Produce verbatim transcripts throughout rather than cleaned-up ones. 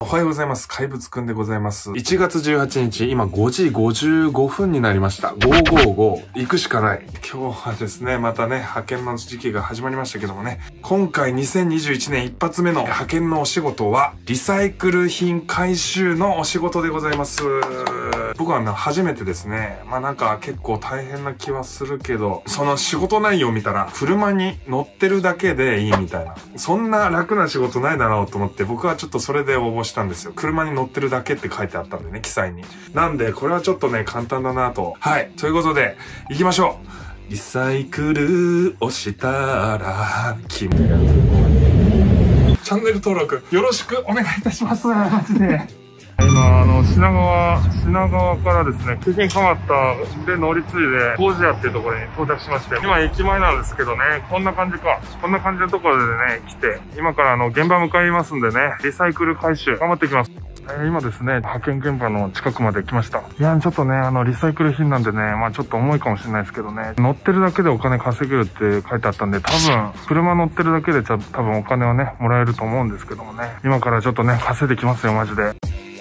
おはようございます。怪物くんでございます。いちがつじゅうはちにち、今ごじごじゅうごふんになりました。ごーごーごー、行くしかない。今日はですね、またね、派遣の時期が始まりましたけどもね、今回にせんにじゅういちねん一発目の派遣のお仕事は、リサイクル品回収のお仕事でございます。僕はね、初めてですね、まあなんか結構大変な気はするけど、その仕事内容を見たら、車に乗ってるだけでいいみたいな。そんな楽な仕事ないだろうと思って、僕はちょっとそれで応募したんですよ。車に乗ってるだけって書いてあったんでね、記載に。なんで、これはちょっとね、簡単だなと。はい。ということで、行きましょう。リサイクルをしたら、君が。チャンネル登録、よろしくお願いいたします。マジで。今、あの、品川、品川からですね、京浜田で乗り継いで、工事屋っていうところに到着しまして、今駅前なんですけどね、こんな感じか。こんな感じのところでね、来て、今からあの、現場向かいますんでね、リサイクル回収、頑張っていきます。えー、今ですね、派遣現場の近くまで来ました。いや、ちょっとね、あの、リサイクル品なんでね、まあちょっと重いかもしれないですけどね、乗ってるだけでお金稼げるって書いてあったんで、多分、車乗ってるだけでちょっと多分お金はね、もらえると思うんですけどもね、今からちょっとね、稼いできますよ、マジで。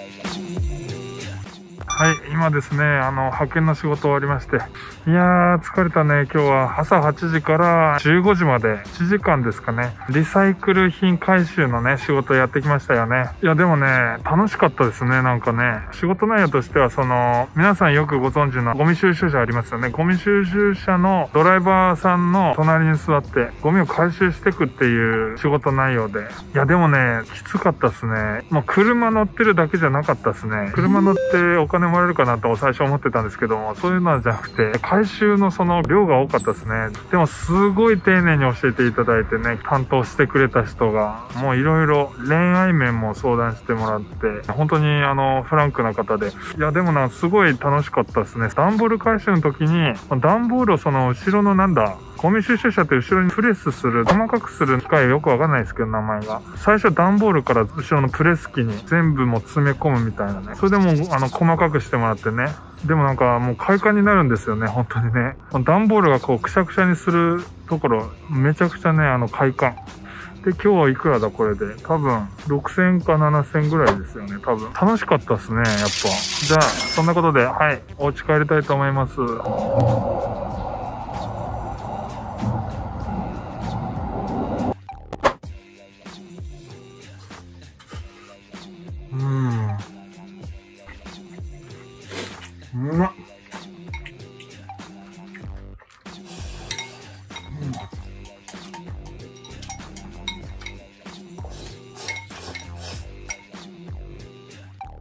はい、今ですね、あの、派遣の仕事終わりまして。いやー、疲れたね。今日は朝はちじからじゅうごじまで、いちじかんですかね。リサイクル品回収のね、仕事やってきましたよね。いや、でもね、楽しかったですね、なんかね。仕事内容としては、その、皆さんよくご存知のゴミ収集車ありますよね。ゴミ収集車のドライバーさんの隣に座って、ゴミを回収していくっていう仕事内容で。いや、でもね、きつかったですね。もう車乗ってるだけじゃなかったですね。車乗ってお金もらえるかなと最初思ってたんですけども、そういうのじゃなくて、回収のその量が多かったですね。でもすごい丁寧に教えていただいてね、担当してくれた人が、もういろいろ恋愛面も相談してもらって、本当にあの、フランクな方で。いや、でもな、すごい楽しかったですね。段ボール回収の時に、段ボールをその後ろのなんだ、ゴミ収集車って後ろにプレスする、細かくする機械よくわかんないですけど、名前が。最初段ボールから後ろのプレス機に全部も詰め込むみたいなね。それでもあの、細かくしてもらってね。でもなんかもう快感になるんですよね、本当にね。段ボールがこうくしゃくしゃにするところ、めちゃくちゃね、あの快感。で、今日はいくらだこれで。多分、ろくせんかななせんぐらいですよね、多分。楽しかったですね、やっぱ。じゃあ、そんなことで、はい、お家帰りたいと思います。